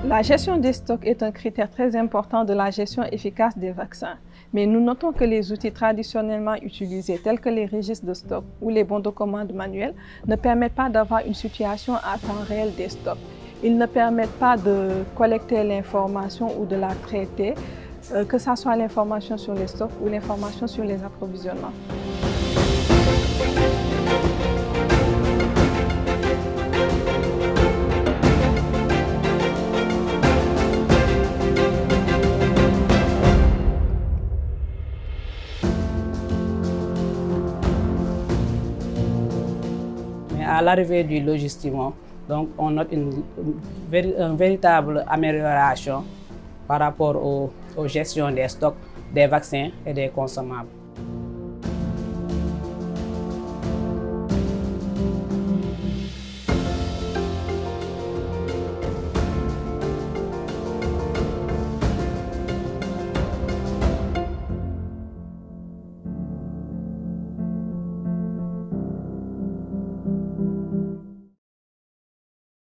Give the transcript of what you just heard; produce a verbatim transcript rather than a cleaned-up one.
La gestion des stocks est un critère très important de la gestion efficace des vaccins. Mais nous notons que les outils traditionnellement utilisés, tels que les registres de stock ou les bons de commande manuels, ne permettent pas d'avoir une situation à temps réel des stocks. Ils ne permettent pas de collecter l'information ou de la traiter, euh, que ce soit l'information sur les stocks ou l'information sur les approvisionnements. À l'arrivée du logistimon, donc on note une, une, une véritable amélioration par rapport au, aux gestions des stocks, des vaccins et des consommables.